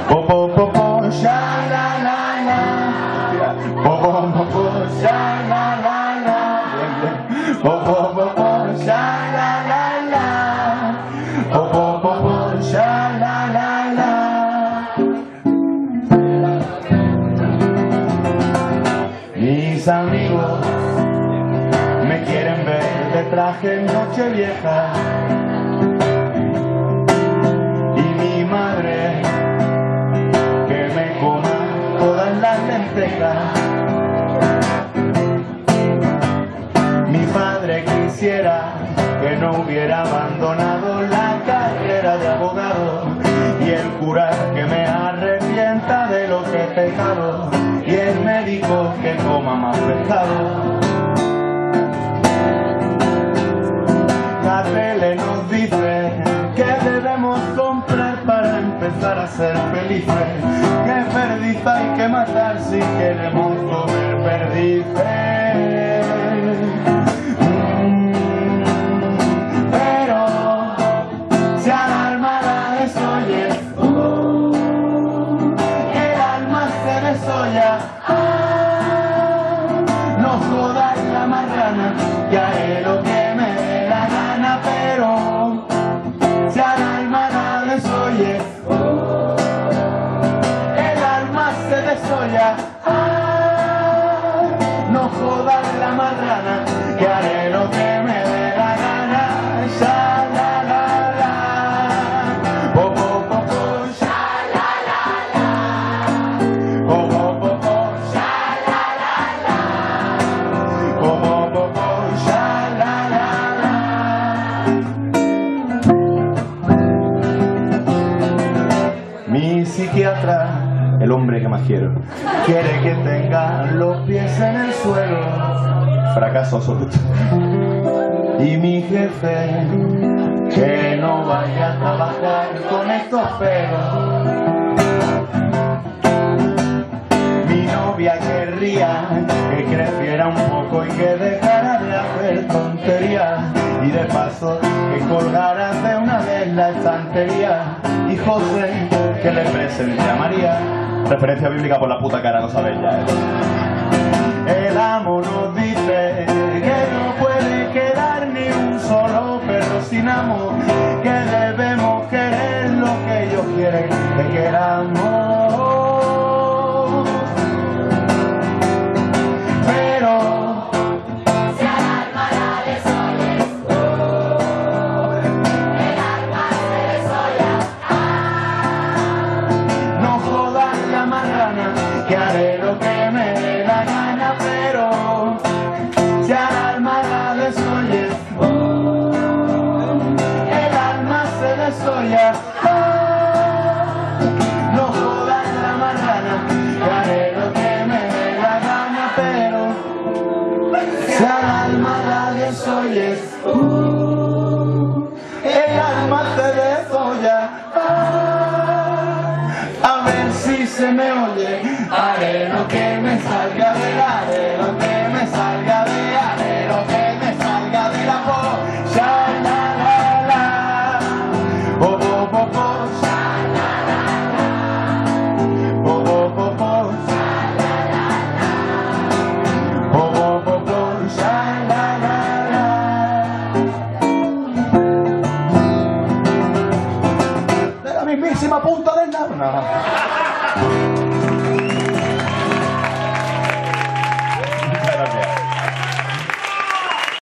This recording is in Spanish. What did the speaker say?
Po po po po, sha la la la. Po po po po, sha la la la. Po po po po, sha la la la. Po po po po, sha la la la. Mis amigos me quieren ver de traje en Nochevieja. Y mi madre que me coma todas las lentejas. Mi padre quisiera que no hubiera abandonado la carrera de abogado. Y el cura que me arrepienta de lo que he pecado. Y el médico que coma más pescado. La tele nos dice que debemos comprar para empezar a ser felices. Que perdiz hay que matar si queremos comer perdices. Pero si alarma la desoye, el alma se desolla. No jodas la marrana, que haré lo que me dé la gana, pero si al alma la desoye, el alma se desolla. No jodas la marrana, que haré lo que me dé la gana. Sha la la la, po po po po, sha la la la, po po po po, sha la la la, po po po po, sha la la la. Mi psiquiatra, el hombre que más quiero, quiere que tenga los pies en el suelo. Fracaso absoluto. Y mi jefe, que no vaya a trabajar con estos pelos. Mi novia querría que creciera un poco y que dejara de hacer tonterías. Y de paso que colgara de una vez la estantería. Y José, que le presente a María. Referencia bíblica por la puta cara, no sabéis ya, El amo nos dice que no puede quedar ni un solo perro sin amo, que debemos querer lo que ellos quieren que queramos. Pero si al alma la desoye, el alma se desolla. No jodas la marrana, que haré lo que me dé la gana, pero si al alma la desoye, el alma se desolla. No jodas la marrana, que haré lo que me dé la gana, pero si al alma la desoye, el alma se desolla. A ver si se me oye, haré lo que me salga de la, haré lo que me salga de, haré lo que me salga de la po, sha la la la, po po po po, sha la la la, po po po po, sha la la la, po po po po, sha la la la. De la mismísima punta del nabo.